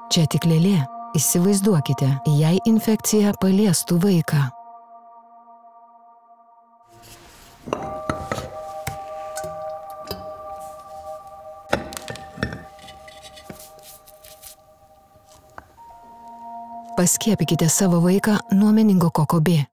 Čia tik lėlė. Įsivaizduokite, jei infekcija paliestų vaiką. Paskiepykite savo vaiką nuo meningokoko B.